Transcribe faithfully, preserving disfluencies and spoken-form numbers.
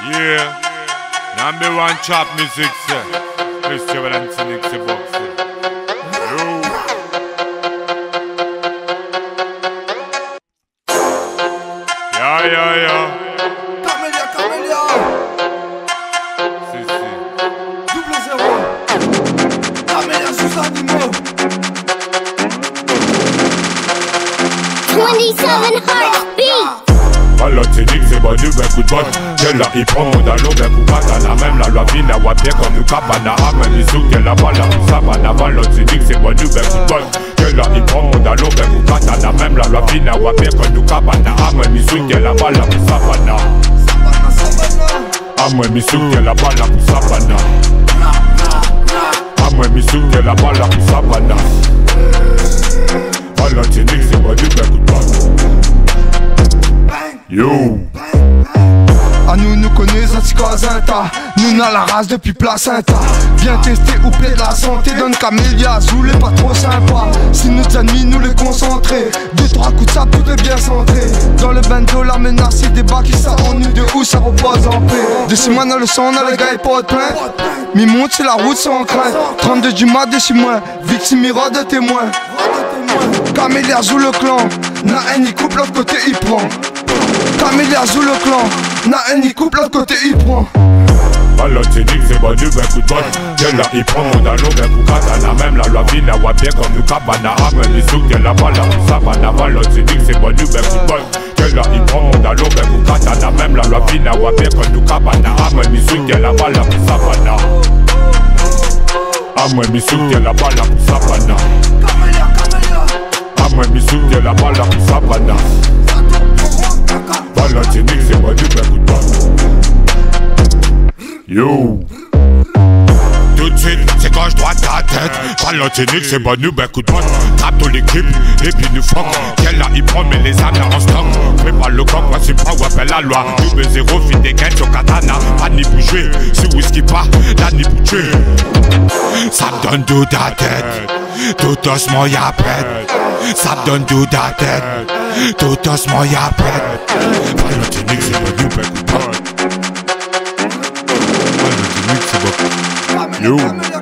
Yeah, number one chop music, sir. Mister Valentine, c'est box. Yo. Yeah, yeah, yeah. Camélia, Camélia. Si, si. Double zéro. Camélia sous animaux. twenty-seven heartbeats. Valentinique c'est bon du ben coup de bonne. Quelle la hip hop modalo ben coup katana. Même la loi vina wa bien comme nous cabana. Amen les sous qu'elle a bala ou sabana. Valentinique c'est bon du ben coup de bonne. Quelle la hip hop modalo ben coup katana. Même la loi vina wa bien comme nous cabana. Amen les sous qu'elle a bala ou sabana. Amen les sous qu'elle a bala ou sabana. Amen les sous qu'elle a bala ou sabana. Valentinique c'est bon du ben coup de bonne. Yo. À nous, nous connaissons Zinta. Nous n'a la race depuis placenta. Bien testé ou plaît de la santé. Donne Camélia, Zoulé pas trop sympa. Si nos ennemis nous les concentrer. Deux, trois coups de ça tout est bien centré. Dans le bando, la menace, c'est des bas qui s'ennuient de où ça repose en paix. De six mois dans le sang, on a les gars et pas de plein. Mi monte sur la route sans crainte. trente-deux du mat, des six mois. Victime, mira de témoin. Camélia joue le clan. Na haine, il coupe l'autre côté, il prend. Camélia joue le clan. Na haine, il coupe l'autre côté, il prend. Valentinique c'est bon du ben coup de bonne. Quelle la hip hop modalo ben coup katana. Même la loi vina wa bien comme nous cabana. Amen les sous qu'elle a bala ou sabana. Valentinique c'est bon du ben coup de bonne. Quelle la hip hop modalo ben coup katana. Même la loi vina wa bien comme nous cabana. Amen les sous qu'elle a bala ou sabana. Amen les sous qu'elle a bala ou sabana. Amen les sous qu'elle a bala ou sabana. Valentinique c'est bon du ben coup de bonne. Yo. Tout de suite, c'est gauche, droite, ta tête. Valentinique, c'est bon, nous, ben coup de pote. Trappe toute l'équipe, et puis nous fuck. Quelle la hip hop, mais les âmes en stock. Prépare le coq, voici pas où appelle la loi. Double zéro, fit des gains sur katana. Pas ni bouger, si whisky pas, là ni bouger. Ça me donne tout ta tête. Tout osement y'a pète. Ça me donne tout ta tête. Tout osement y'a pète. Valentinique, c'est bon, nous, ben coup de pote. Yo.